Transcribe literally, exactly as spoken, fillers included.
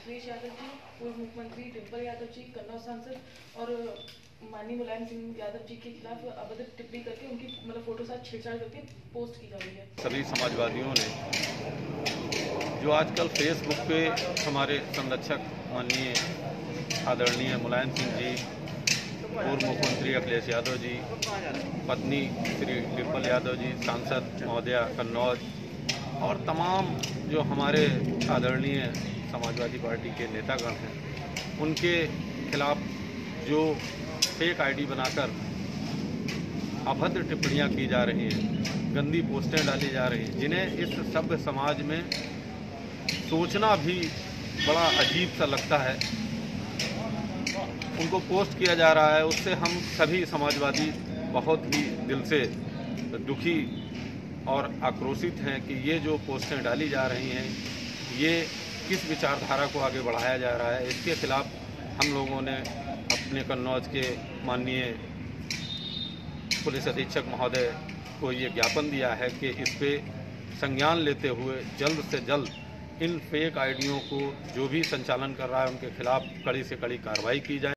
अखिलेश यादव जी, पूर्व मुख्यमंत्री डिम्पल यादव जी, कन्नौज सांसद और माननीय मुलायम सिंह यादव जी के खिलाफ अभद्र टिप्पणी करके उनकी मतलब फोटो साथ छेड़छाड़ करके पोस्ट की जा रही है। सभी समाजवादियों ने जो आजकल फेसबुक पे हमारे संरक्षक माननीय आदरणीय मुलायम सिंह जी, पूर्व मुख्यमंत्री अखिलेश यादव जी, पत्नी श्री डिम्पल यादव जी, सांसद महोदया कन्नौज और तमाम जो हमारे आदरणीय समाजवादी पार्टी के नेतागण हैं, उनके खिलाफ जो फेक आईडी बनाकर अभद्र टिप्पणियां की जा रही हैं, गंदी पोस्टें डाली जा रही हैं, जिन्हें इस सभ्य समाज में सोचना भी बड़ा अजीब सा लगता है, उनको पोस्ट किया जा रहा है। उससे हम सभी समाजवादी बहुत ही दिल से दुखी और आक्रोशित हैं कि ये जो पोस्टें डाली जा रही हैं, ये किस विचारधारा को आगे बढ़ाया जा रहा है। इसके खिलाफ हम लोगों ने अपने कन्नौज के माननीय पुलिस अधीक्षक महोदय को ये ज्ञापन दिया है कि इस पे संज्ञान लेते हुए जल्द से जल्द इन फेक आईडियों को जो भी संचालन कर रहा है उनके खिलाफ कड़ी से कड़ी कार्रवाई की जाए।